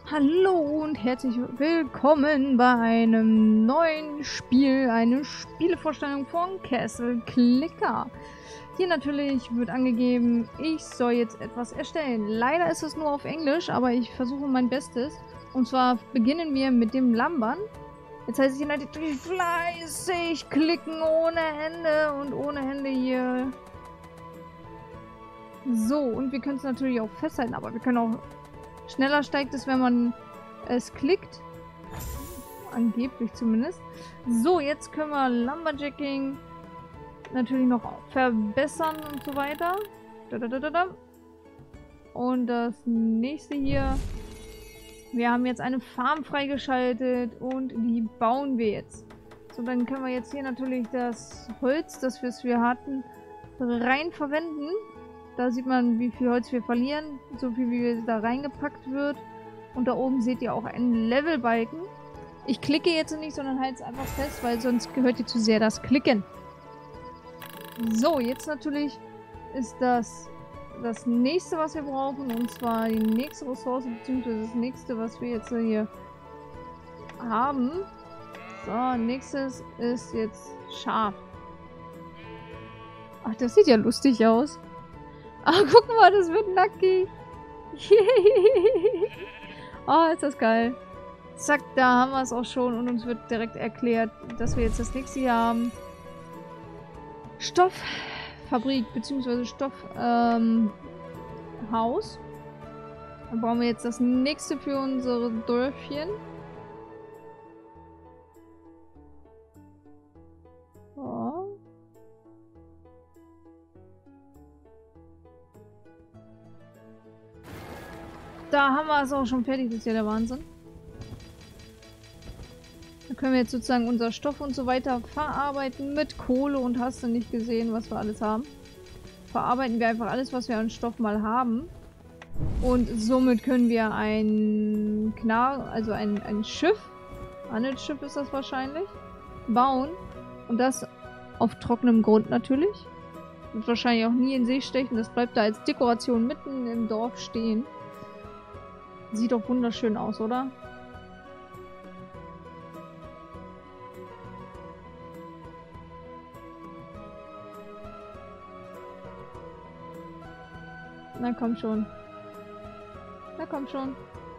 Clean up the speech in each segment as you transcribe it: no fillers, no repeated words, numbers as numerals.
Hallo und herzlich willkommen bei einem neuen Spiel, eine Spielevorstellung von Castle Clicker. Hier natürlich wird angegeben, ich soll jetzt etwas erstellen. Leider ist es nur auf Englisch, aber ich versuche mein Bestes. Und zwar beginnen wir mit dem Lambern. Jetzt heißt es hier natürlich fleißig klicken ohne Ende und ohne Ende hier. So, und wir können es natürlich auch festhalten, aber wir können auch... Schneller steigt es, wenn man es klickt. Angeblich zumindest. So, jetzt können wir Lumberjacking natürlich noch verbessern und so weiter. Und das nächste hier. Wir haben jetzt eine Farm freigeschaltet und die bauen wir jetzt. So, dann können wir jetzt hier natürlich das Holz, das wir hatten, rein verwenden. Da sieht man, wie viel Holz wir verlieren, so viel wie da reingepackt wird. Und da oben seht ihr auch einen Levelbalken. Ich klicke jetzt nicht, sondern halte es einfach fest, weil sonst gehört ihr zu sehr das Klicken. So, jetzt natürlich ist das nächste, was wir brauchen, und zwar die nächste Ressource, beziehungsweise das nächste, was wir jetzt hier haben. So, nächstes ist jetzt Schaf. Ach, das sieht ja lustig aus. Ah, guck mal, das wird nackig. Oh, ist das geil. Zack, da haben wir es auch schon und uns wird direkt erklärt, dass wir jetzt das nächste hier haben. Stofffabrik, beziehungsweise Stoffhaus. Dann bauen wir jetzt das nächste für unsere Dörfchen. Oh. Da haben wir es auch schon fertig, das ist ja der Wahnsinn. Da können wir jetzt sozusagen unser Stoff und so weiter verarbeiten mit Kohle und hast du nicht gesehen, was wir alles haben. Verarbeiten wir einfach alles, was wir an Stoff mal haben. Und somit können wir ein Schiff, Handelsschiff ist das wahrscheinlich, bauen. Und das auf trockenem Grund natürlich. Wird wahrscheinlich auch nie in See stechen, das bleibt da als Dekoration mitten im Dorf stehen. Sieht doch wunderschön aus, oder? Na komm schon. Na komm schon.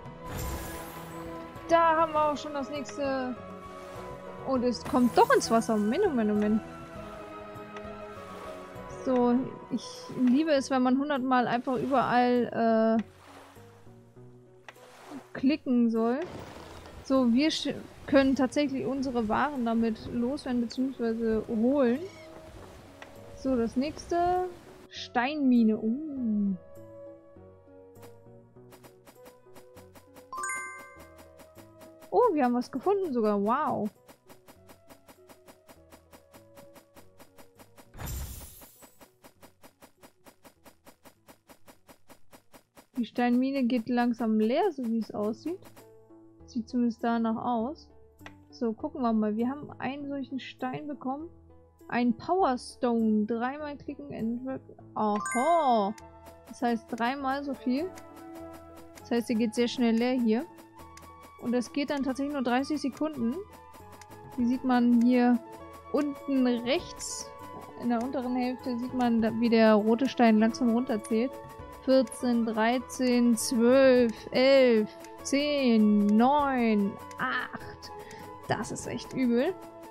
Da haben wir auch schon das nächste. Und es kommt doch ins Wasser. Moment, Moment, Moment. So, ich liebe es, wenn man 100 Mal einfach überall klicken soll. So, wir können tatsächlich unsere Waren damit loswerden bzw. holen. So, das nächste. Steinmine. Oh, wir haben was gefunden sogar. Wow. Die Steinmine geht langsam leer, so wie es aussieht. Sieht zumindest danach aus. So, gucken wir mal. Wir haben einen solchen Stein bekommen. Ein Power Stone. Dreimal klicken, entweder. Aha. Das heißt dreimal so viel. Das heißt, er geht sehr schnell leer hier. Und das geht dann tatsächlich nur 30 Sekunden. Wie sieht man hier unten rechts, in der unteren Hälfte, sieht man, wie der rote Stein langsam runterzählt. 14, 13, 12, 11, 10, 9, 8. Das ist echt übel.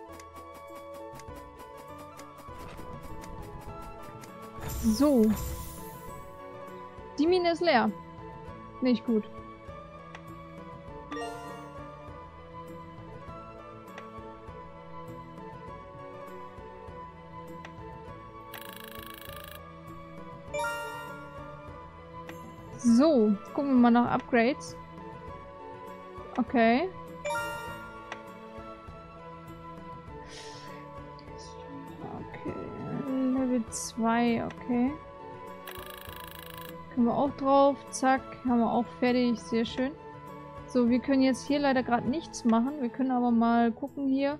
So. Die Mine ist leer. Nicht gut. So, gucken wir mal nach Upgrades. Okay. Okay, Level 2, okay. Können wir auch drauf. Zack, haben wir auch fertig. Sehr schön. So, wir können jetzt hier leider gerade nichts machen. Wir können aber mal gucken hier.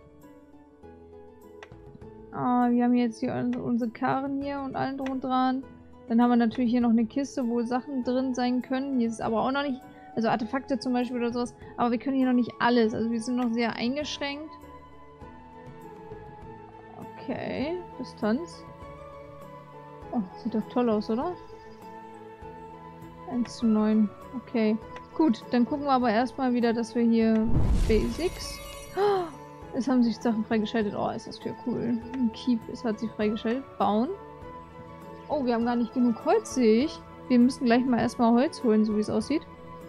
Wir haben jetzt hier unsere Karren hier und allen drum und dran. Dann haben wir natürlich hier noch eine Kiste, wo Sachen drin sein können. Hier ist aber auch noch nicht Also Artefakte zum Beispiel oder sowas. Aber wir können hier noch nicht alles. Also wir sind noch sehr eingeschränkt. Okay, Distanz. Oh, sieht doch toll aus, oder? 1:9. Okay. Gut, dann gucken wir aber erstmal wieder, dass wir hier Basics. Oh, es haben sich Sachen freigeschaltet. Oh, ist das für cool. Ein Keep, es hat sich freigeschaltet. Bauen. Oh, wir haben gar nicht genug Holz, sehe ich. Wir müssen gleich mal erstmal Holz holen, so wie es aussieht.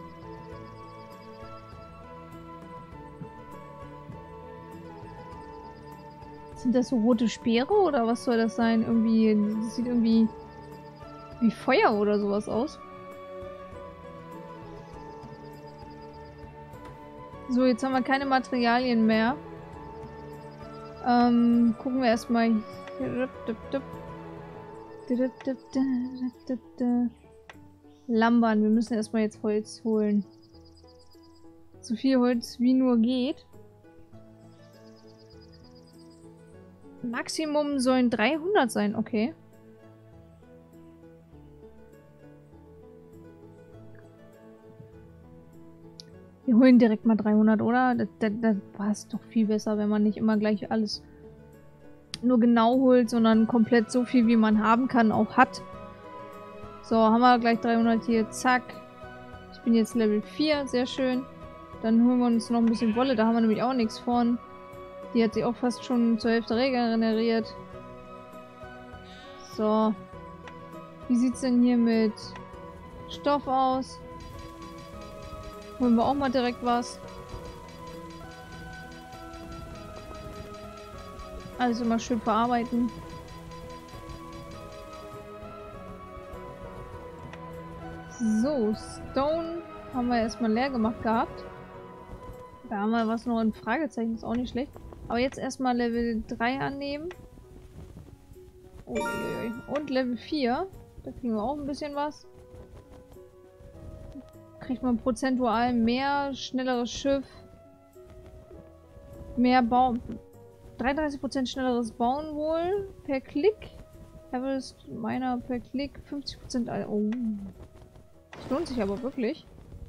Sind das so rote Speere oder was soll das sein? Irgendwie, das sieht irgendwie wie Feuer oder sowas aus. So, jetzt haben wir keine Materialien mehr. Gucken wir erstmal. Lambern, wir müssen erstmal jetzt Holz holen. So viel Holz wie nur geht. Maximum sollen 300 sein, okay. Wir holen direkt mal 300, oder? Das passt doch viel besser, wenn man nicht immer gleich alles nur genau holt, sondern komplett so viel, wie man haben kann, auch hat. So, haben wir gleich 300 hier. Zack. Ich bin jetzt Level 4, sehr schön. Dann holen wir uns noch ein bisschen Wolle, da haben wir nämlich auch nichts von. Die hat sich auch fast schon zur Hälfte regeneriert. So. Wie sieht's denn hier mit Stoff aus? Holen wir auch mal direkt was. Alles immer schön verarbeiten. So, Stone haben wir erstmal leer gemacht gehabt. Da haben wir was noch ein Fragezeichen, ist auch nicht schlecht. Aber jetzt erstmal Level 3 annehmen. Uiuiui. Und Level 4. Da kriegen wir auch ein bisschen was. Kriegt man prozentual mehr, schnelleres Schiff. Mehr Bauen. 33% schnelleres Bauen wohl. Per Klick. Harvest Miner per Klick. 50%. Oh. Das lohnt sich aber wirklich.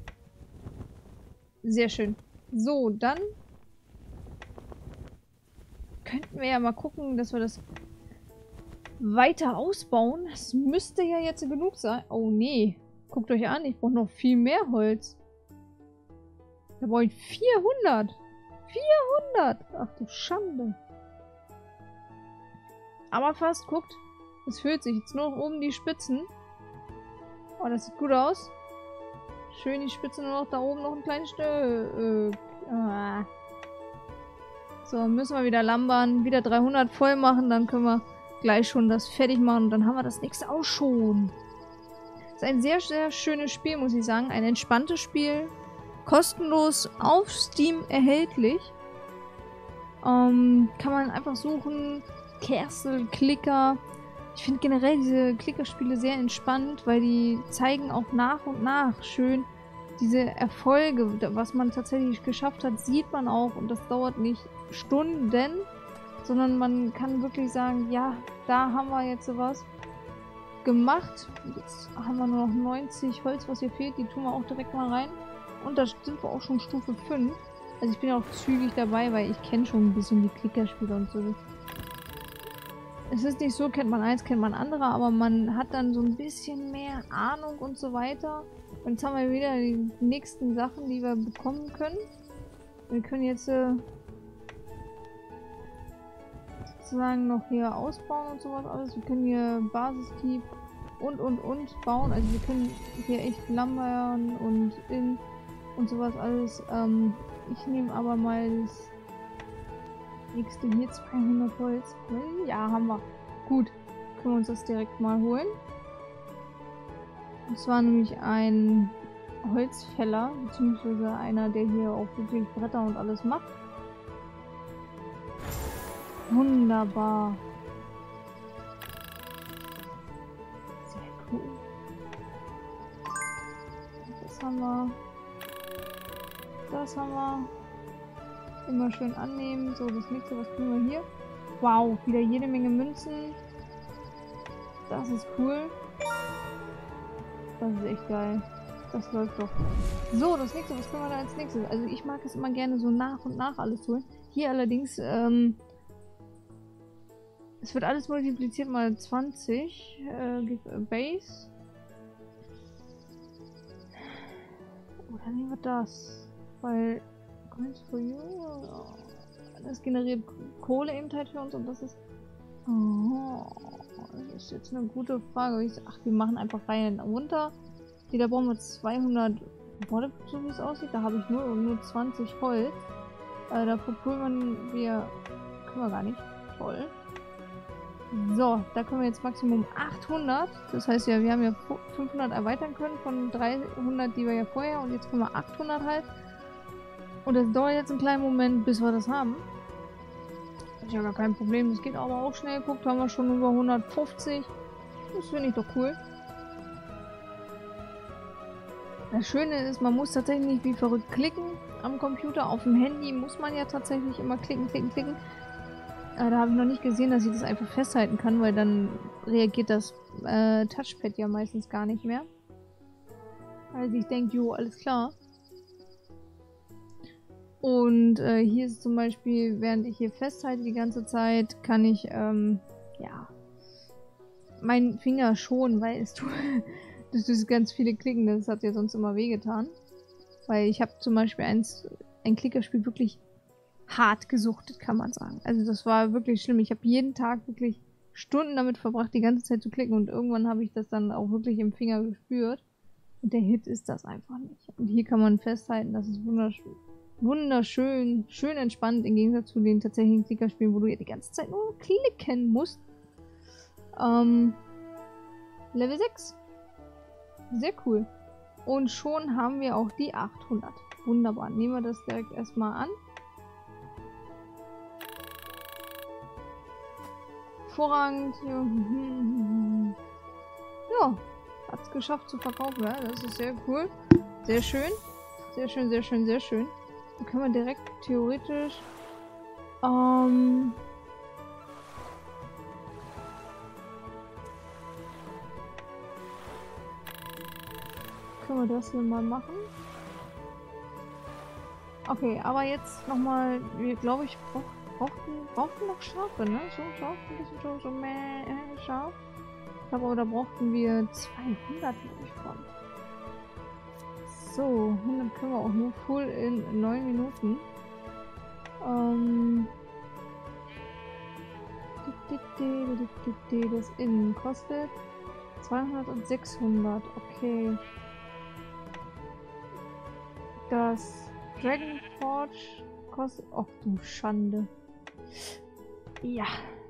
Sehr schön. So, dann könnten wir ja mal gucken, dass wir das weiter ausbauen. Das müsste ja jetzt genug sein. Oh nee. Guckt euch an, ich brauche noch viel mehr Holz. Da brauche ich 400. 400! Ach du Schande. Aber fast, guckt. Es füllt sich jetzt nur noch oben die Spitzen. Oh, das sieht gut aus. Schön die Spitze nur noch da oben noch ein kleines Stück. So, müssen wir wieder lambern. Wieder 300 voll machen. Dann können wir gleich schon das fertig machen. Und dann haben wir das nächste auch schon. Das ist ein sehr, sehr schönes Spiel, muss ich sagen. Ein entspanntes Spiel. Kostenlos auf Steam erhältlich. Kann man einfach suchen. Castle, Clicker. Ich finde generell diese Klickerspiele sehr entspannt, weil die zeigen auch nach und nach schön diese Erfolge, was man tatsächlich geschafft hat, sieht man auch und das dauert nicht Stunden, sondern man kann wirklich sagen, ja, da haben wir jetzt sowas gemacht. Jetzt haben wir nur noch 90 Holz, was hier fehlt, die tun wir auch direkt mal rein. Und da sind wir auch schon Stufe 5. Also ich bin auch zügig dabei, weil ich kenne schon ein bisschen die Klickerspiele und so. Es ist nicht so, kennt man eins, kennt man andere, aber man hat dann so ein bisschen mehr Ahnung und so weiter. Und jetzt haben wir wieder die nächsten Sachen, die wir bekommen können. Wir können jetzt sozusagen noch hier ausbauen und sowas alles. Wir können hier Basiskeep und bauen. Also wir können hier echt lambern und sowas alles. Ich nehme aber mal das nächste hier, 200 Holz. Ja, haben wir. Gut, können wir uns das direkt mal holen. Das war nämlich ein Holzfäller, beziehungsweise einer, der hier auch wirklich Bretter und alles macht. Wunderbar. Sehr cool. Das haben wir. Das haben wir. Immer schön annehmen. So, das nächste, was kriegen wir hier? Wow, wieder jede Menge Münzen. Das ist cool. Das ist echt geil. Das läuft doch. So, das nächste, was können wir da als nächstes? Also ich mag es immer gerne so nach und nach alles holen. Hier allerdings, es wird alles multipliziert mal 20. Base. Oder nehmen wir das? Weil, Coins for you, das generiert Kohle eben halt für uns und das ist... Oh, das ist jetzt eine gute Frage. Ach, wir machen einfach Reihen runter. Hier, da brauchen wir 200 Wolle, so wie es aussieht. Da habe ich nur 20 Holz. Da verpulvern wir... Können wir gar nicht. Toll. So, da können wir jetzt Maximum 800. Das heißt ja, wir haben ja 500 erweitern können von 300, die wir ja vorher. Und jetzt können wir 800 halt. Und das dauert jetzt einen kleinen Moment, bis wir das haben. Das ist ja gar kein Problem. Das geht aber auch schnell. Guckt, haben wir schon über 150. Das finde ich doch cool. Das Schöne ist, man muss tatsächlich nicht wie verrückt klicken am Computer. Auf dem Handy muss man ja tatsächlich immer klicken. Da habe ich noch nicht gesehen, dass ich das einfach festhalten kann, weil dann reagiert das Touchpad ja meistens gar nicht mehr. Also ich denke, jo, alles klar. Und hier ist zum Beispiel, während ich hier festhalte die ganze Zeit, kann ich, ja, meinen Finger schonen, weil es tut... Das ist ganz viele Klicken, das hat ja sonst immer wehgetan. Weil ich habe zum Beispiel ein Klickerspiel wirklich hart gesuchtet, kann man sagen. Also das war wirklich schlimm. Ich habe jeden Tag wirklich Stunden damit verbracht, die ganze Zeit zu klicken und irgendwann habe ich das dann auch wirklich im Finger gespürt. Und der Hit ist das einfach nicht. Und hier kann man festhalten, das ist wunderschön, schön entspannt im Gegensatz zu den tatsächlichen Klickerspielen, wo du ja die ganze Zeit nur klicken musst. Level 6. Sehr cool. Und schon haben wir auch die 800. Wunderbar. Nehmen wir das direkt erstmal an. Vorrangig. Ja, hat es geschafft zu verkaufen. Ja? Das ist sehr cool. Sehr schön. Sehr schön, sehr schön, sehr schön. Dann können wir direkt theoretisch... Können wir das hier mal machen? Okay, aber jetzt nochmal, wir glaube ich brauchten noch Schafe, ne? So scharf, ein bisschen so scharf. Ich glaube, aber da brauchten wir 200 von. So, 100 können wir auch nur full in 9 Minuten. Das Innen kostet 200 und 600, okay. Das Dragon Forge kostet... Och du Schande. Ja.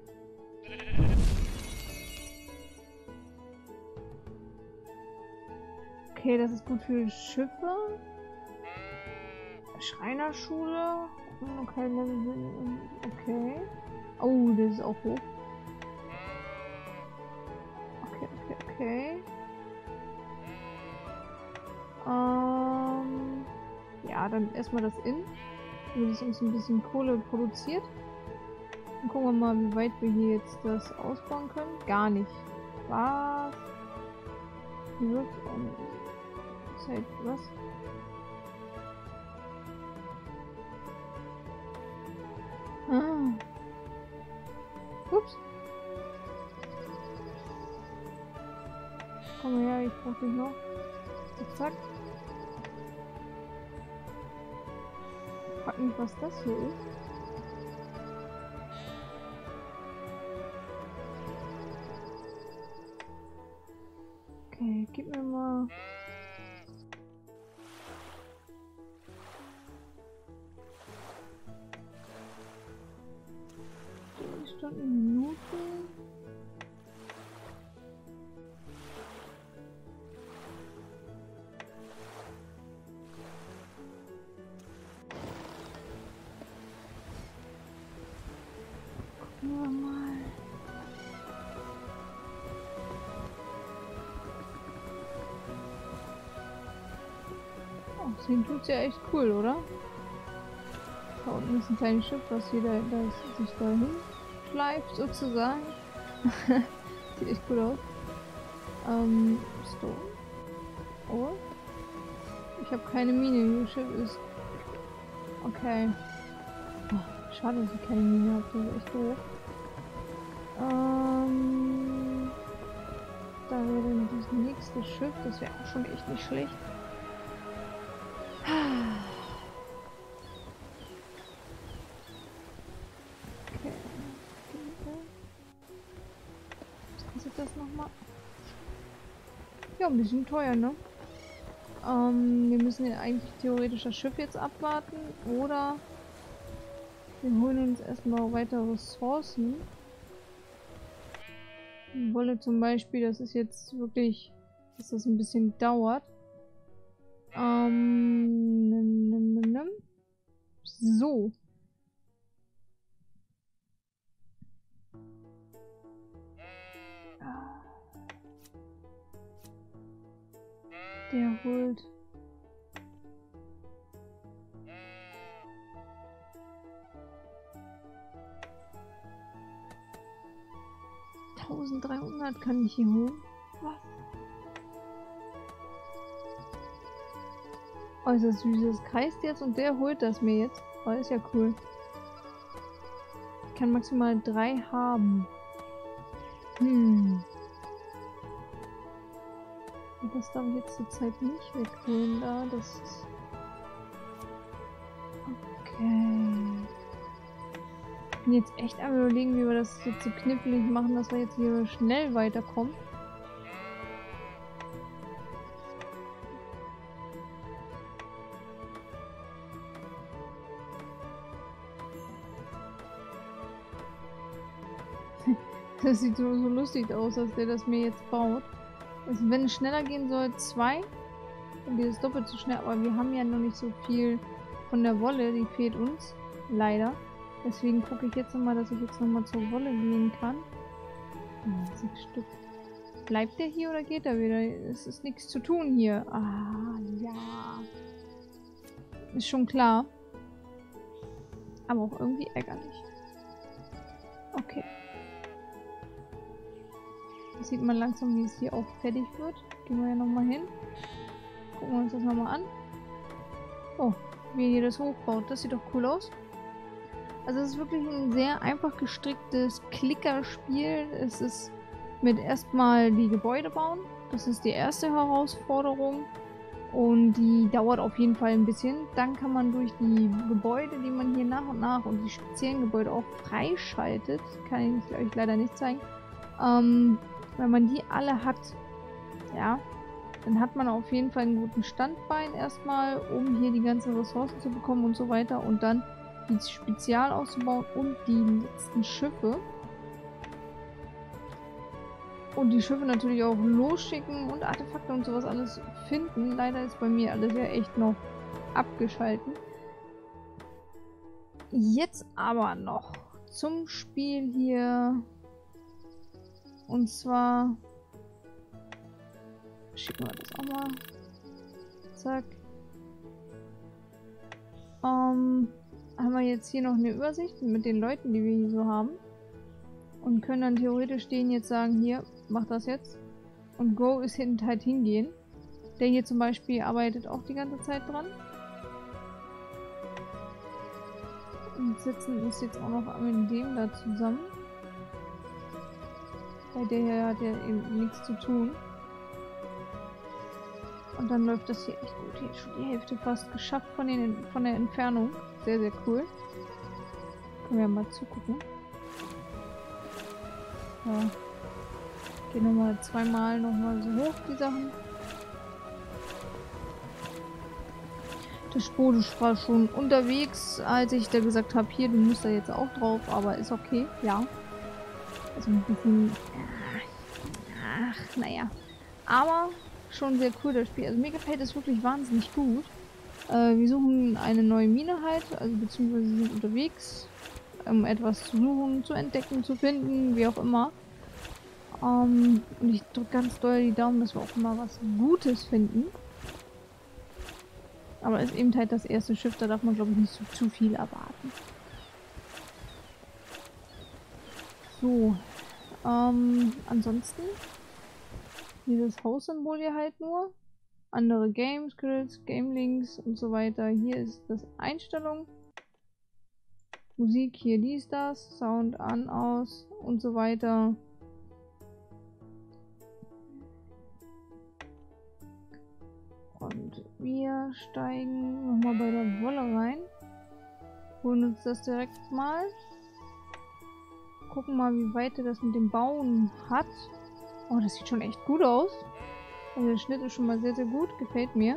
Okay, das ist gut für Schiffe. Schreinerschule. Okay, okay. Oh, das ist auch hoch. Okay. Ja, dann erstmal das In, damit es uns ein bisschen Kohle produziert. Dann gucken wir mal, wie weit wir hier jetzt das ausbauen können. Gar nicht. Was? Wie wirkt es? Halt, was? Ah. Ups. Komm her, ich brauch dich noch. Zack. Frag mich, was das hier ist. Okay, gib mir mal... Stunden, Minuten. Gucken wir mal. Oh, deswegen tut's ja echt cool, oder? Da unten ist ein kleines Schiff, was sich dahin schleift, sozusagen. Sieht echt cool aus. Stone. Oh. habe keine Mine, wie Schiff ist. Okay. Oh, schade, dass ich keine Mine habe, das ist echt doof. Da wäre dann das nächste Schiff, das wäre auch schon echt nicht schlecht. Okay. Was kostet das nochmal? Ja, ein bisschen teuer, ne? Wir müssen ja eigentlich theoretisch das Schiff jetzt abwarten oder wir holen uns erstmal weitere Ressourcen. Wolle zum Beispiel, das ist jetzt wirklich, dass das ein bisschen dauert. So. Der holt. $1300 kann ich hier holen. Was? Oh, ist das süß. Das kreist jetzt und der holt das mir jetzt. Oh, ist ja cool. Ich kann maximal 3 haben. Das darf ich jetzt zur Zeit nicht wegholen da. Das ist... Okay. Ich bin jetzt echt am Überlegen, wie wir das jetzt so knifflig machen, dass wir jetzt hier schnell weiterkommen. Das sieht so lustig aus, dass der das mir jetzt baut. Also wenn es schneller gehen soll, 2. Dann geht es doppelt so schnell. Aber wir haben ja noch nicht so viel von der Wolle. Die fehlt uns. Leider. Deswegen gucke ich jetzt nochmal, dass ich jetzt nochmal zur Wolle gehen kann. Oh, 6 Stück. Bleibt der hier oder geht er wieder? Es ist nichts zu tun hier. Ah, ja. Ist schon klar. Aber auch irgendwie ärgerlich. Okay. Jetzt sieht man langsam, wie es hier auch fertig wird. Gehen wir ja nochmal hin. Gucken wir uns das nochmal an. Oh, wie er hier das hochbaut. Das sieht doch cool aus. Also es ist wirklich ein sehr einfach gestricktes Klickerspiel. Es ist mit erstmal die Gebäude bauen. Das ist die erste Herausforderung. Und die dauert auf jeden Fall ein bisschen. Dann kann man durch die Gebäude, die man hier nach und nach und die speziellen Gebäude auch freischaltet, kann ich euch leider nicht zeigen, wenn man die alle hat, ja, dann hat man auf jeden Fall einen guten Standbein erstmal, um hier die ganzen Ressourcen zu bekommen und so weiter und dann die Spezial auszubauen und die letzten Schiffe. Und die Schiffe natürlich auch losschicken und Artefakte und sowas alles finden. Leider ist bei mir alles ja echt noch abgeschalten. Jetzt aber noch zum Spiel hier. Und zwar schicken wir das auch mal. Zack. Haben wir jetzt hier noch eine Übersicht mit den Leuten, die wir hier so haben. Und können dann theoretisch denen jetzt sagen, hier, mach das jetzt. Und Go ist halt hingehen. Der hier zum Beispiel arbeitet auch die ganze Zeit dran. Und sitzen uns jetzt auch noch mit dem da zusammen. Weil der hier hat ja eben nichts zu tun. Und dann läuft das hier echt gut. Hier ist schon die Hälfte fast geschafft von der Entfernung. Sehr, sehr cool. Können wir mal zugucken. Ja. Gehen nochmal zweimal nochmal so hoch, die Sachen. Das Boot war schon unterwegs, als ich da gesagt habe, hier, du musst da jetzt auch drauf, aber ist okay, ja. Also ein bisschen... Ach, naja. Aber schon sehr cool, das Spiel. Also mir gefällt es wirklich wahnsinnig gut. Wir suchen eine neue Mine halt, also beziehungsweise sind unterwegs, um etwas zu suchen, zu entdecken, zu finden, wie auch immer. Und ich drücke ganz doll die Daumen, dass wir auch immer was Gutes finden. Aber es ist eben halt das erste Schiff, da darf man glaube ich nicht zu viel erwarten. So, ansonsten dieses Haussymbol hier halt nur. Andere Games, Grills, Game Links und so weiter. Hier ist das Einstellung. Musik, hier dies, das. Sound an, aus und so weiter. Und wir steigen nochmal bei der Wolle rein. Holen uns das direkt mal. Gucken mal, wie weit er das mit dem Bauen hat. Oh, das sieht schon echt gut aus. Also der Schnitt ist schon mal sehr, sehr gut. Gefällt mir.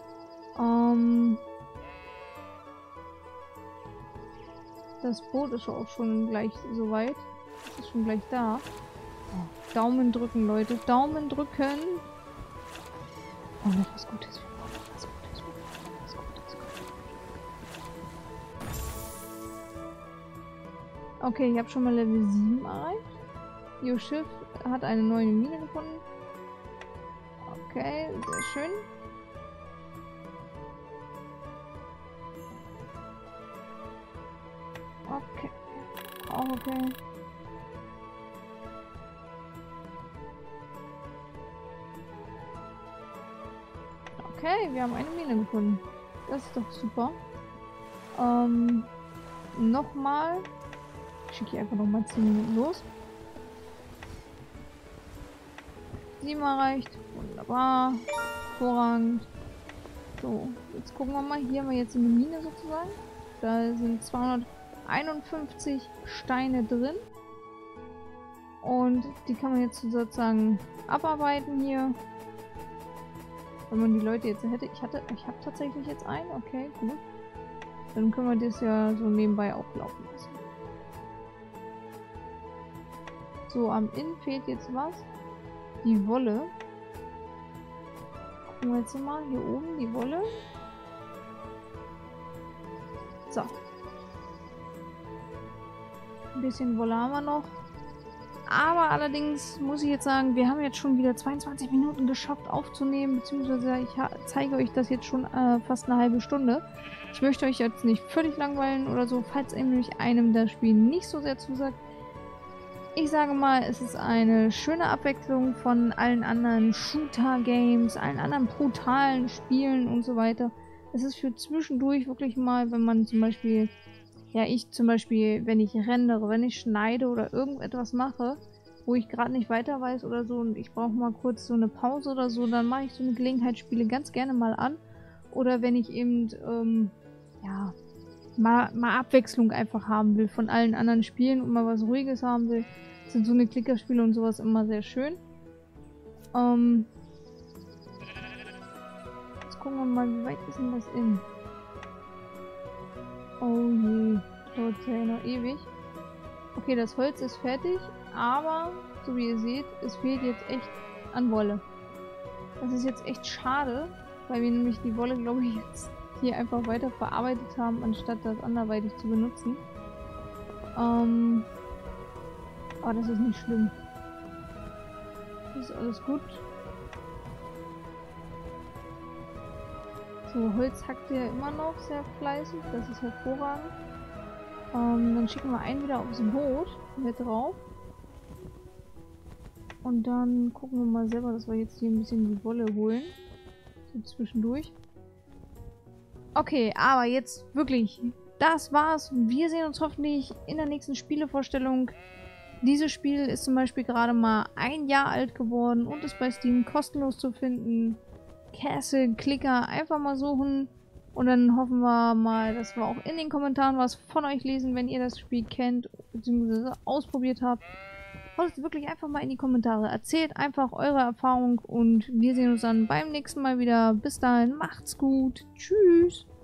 Das Boot ist auch schon gleich soweit. Das ist schon gleich da. Oh, Daumen drücken, Leute. Daumen drücken. Oh, noch was Gutes. Was Gutes. Was Gutes. Okay, ich habe schon mal Level 7 erreicht. Ihr Schiff hat eine neue Mine gefunden. Okay, sehr schön. Okay. Auch okay. Okay, wir haben eine Mine gefunden. Das ist doch super. Nochmal. Schicke ich einfach nochmal 10 Minuten los. 7 erreicht. Wunderbar. Hervorragend. So, jetzt gucken wir mal. Hier haben wir jetzt eine Mine sozusagen. Da sind 251 Steine drin. Und die kann man jetzt sozusagen abarbeiten hier. Wenn man die Leute jetzt hätte. Ich habe tatsächlich jetzt einen. Okay, gut. Dann können wir das ja so nebenbei auflaufen lassen. So, am Inn fehlt jetzt was. Die Wolle. Gucken wir jetzt mal. Hier oben die Wolle. So. Ein bisschen Wolle haben wir noch. Aber allerdings muss ich jetzt sagen, wir haben jetzt schon wieder 22 Minuten geschafft aufzunehmen, beziehungsweise ich zeige euch das jetzt schon fast eine halbe Stunde. Ich möchte euch jetzt nicht völlig langweilen oder so, falls nämlich einem das Spiel nicht so sehr zusagt. Ich sage mal, es ist eine schöne Abwechslung von allen anderen Shooter-Games, allen anderen brutalen Spielen und so weiter. Es ist für zwischendurch wirklich mal, wenn man zum Beispiel... Ja, ich zum Beispiel, wenn ich rendere, wenn ich schneide oder irgendetwas mache, wo ich gerade nicht weiter weiß oder so und ich brauche mal kurz so eine Pause oder so, dann mache ich so eine Gelegenheitsspiele ganz gerne mal an. Oder wenn ich eben, ja, mal Abwechslung einfach haben will von allen anderen Spielen und mal was Ruhiges haben will, sind so eine Klickerspiele und sowas immer sehr schön. Jetzt gucken wir mal, wie weit ist denn das in? Oh je, dauert ja noch ewig. Okay, das Holz ist fertig, aber so wie ihr seht, es fehlt jetzt echt an Wolle. Das ist jetzt echt schade, weil wir nämlich die Wolle, glaube ich, jetzt hier einfach weiter verarbeitet haben, anstatt das anderweitig zu benutzen. Aber das ist nicht schlimm. Das ist alles gut. So, Holz hackt ja immer noch sehr fleißig, das ist hervorragend. Dann schicken wir einen wieder aufs Boot mit drauf. Und dann gucken wir mal selber, dass wir jetzt hier ein bisschen die Wolle holen. So zwischendurch. Okay, aber jetzt wirklich, das war's. Wir sehen uns hoffentlich in der nächsten Spielevorstellung. Dieses Spiel ist zum Beispiel gerade mal 1 Jahr alt geworden und ist bei Steam kostenlos zu finden. Castle, Clicker, einfach mal suchen und dann hoffen wir mal, dass wir auch in den Kommentaren was von euch lesen, wenn ihr das Spiel kennt bzw. ausprobiert habt. Haut es wirklich einfach mal in die Kommentare. Erzählt einfach eure Erfahrung und wir sehen uns dann beim nächsten Mal wieder. Bis dahin, macht's gut. Tschüss.